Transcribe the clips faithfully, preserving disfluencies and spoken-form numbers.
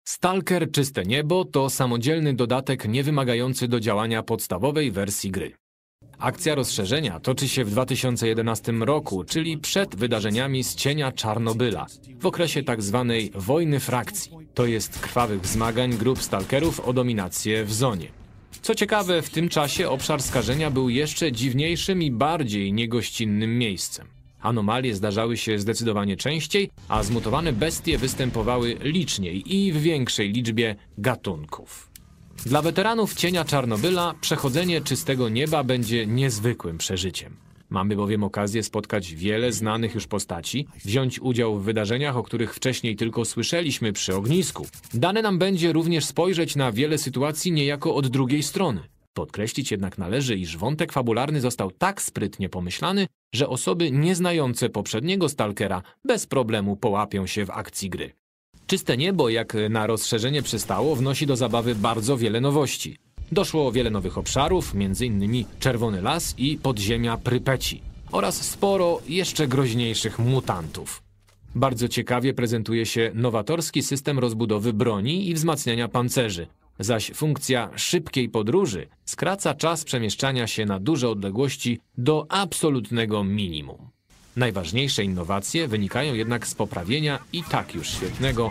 Stalker Czyste Niebo to samodzielny dodatek niewymagający do działania podstawowej wersji gry. Akcja rozszerzenia toczy się w dwa tysiące jedenastym roku, czyli przed wydarzeniami z cienia Czarnobyla, w okresie tzw. wojny frakcji, to jest krwawych zmagań grup stalkerów o dominację w zonie. Co ciekawe, w tym czasie obszar skażenia był jeszcze dziwniejszym i bardziej niegościnnym miejscem. Anomalie zdarzały się zdecydowanie częściej, a zmutowane bestie występowały liczniej i w większej liczbie gatunków. Dla weteranów cienia Czarnobyla przechodzenie Czystego Nieba będzie niezwykłym przeżyciem. Mamy bowiem okazję spotkać wiele znanych już postaci, wziąć udział w wydarzeniach, o których wcześniej tylko słyszeliśmy przy ognisku. Dane nam będzie również spojrzeć na wiele sytuacji niejako od drugiej strony. Podkreślić jednak należy, iż wątek fabularny został tak sprytnie pomyślany, że osoby nieznające poprzedniego Stalkera bez problemu połapią się w akcji gry. Czyste Niebo, jak na rozszerzenie przystało, wnosi do zabawy bardzo wiele nowości. Doszło wiele nowych obszarów, między innymi Czerwony Las i podziemia Prypeci, oraz sporo jeszcze groźniejszych mutantów. Bardzo ciekawie prezentuje się nowatorski system rozbudowy broni i wzmacniania pancerzy, zaś funkcja szybkiej podróży skraca czas przemieszczania się na duże odległości do absolutnego minimum. Najważniejsze innowacje wynikają jednak z poprawienia i tak już świetnego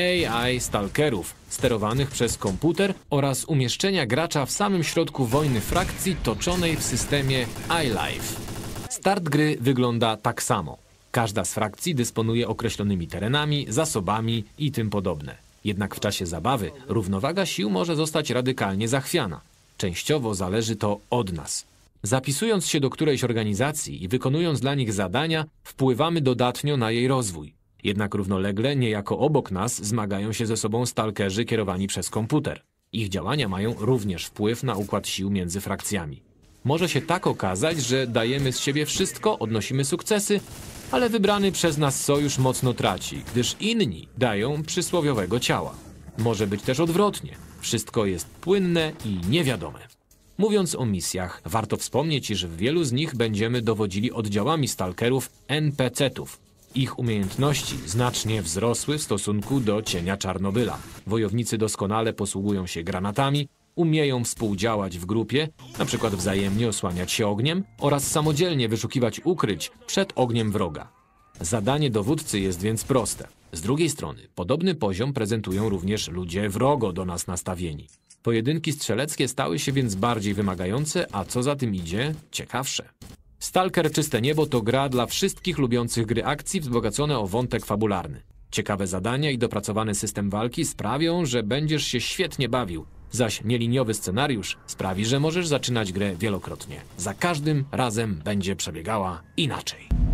A I stalkerów sterowanych przez komputer oraz umieszczenia gracza w samym środku wojny frakcji toczonej w systemie iLife. Start gry wygląda tak samo. Każda z frakcji dysponuje określonymi terenami, zasobami i tym podobne. Jednak w czasie zabawy równowaga sił może zostać radykalnie zachwiana. Częściowo zależy to od nas. Zapisując się do którejś organizacji i wykonując dla nich zadania, wpływamy dodatnio na jej rozwój. Jednak równolegle, niejako obok nas, zmagają się ze sobą stalkerzy kierowani przez komputer. Ich działania mają również wpływ na układ sił między frakcjami. Może się tak okazać, że dajemy z siebie wszystko, odnosimy sukcesy, ale wybrany przez nas sojusz mocno traci, gdyż inni dają przysłowiowego ciała. Może być też odwrotnie. Wszystko jest płynne i niewiadome. Mówiąc o misjach, warto wspomnieć, iż w wielu z nich będziemy dowodzili oddziałami stalkerów N P C-ów. Ich umiejętności znacznie wzrosły w stosunku do cienia Czarnobyla. Wojownicy doskonale posługują się granatami, umieją współdziałać w grupie, np. wzajemnie osłaniać się ogniem oraz samodzielnie wyszukiwać ukryć przed ogniem wroga. Zadanie dowódcy jest więc proste. Z drugiej strony, podobny poziom prezentują również ludzie wrogo do nas nastawieni. Pojedynki strzeleckie stały się więc bardziej wymagające, a co za tym idzie, ciekawsze. Stalker Czyste Niebo to gra dla wszystkich lubiących gry akcji wzbogacone o wątek fabularny. Ciekawe zadania i dopracowany system walki sprawią, że będziesz się świetnie bawił, zaś nieliniowy scenariusz sprawi, że możesz zaczynać grę wielokrotnie. Za każdym razem będzie przebiegała inaczej.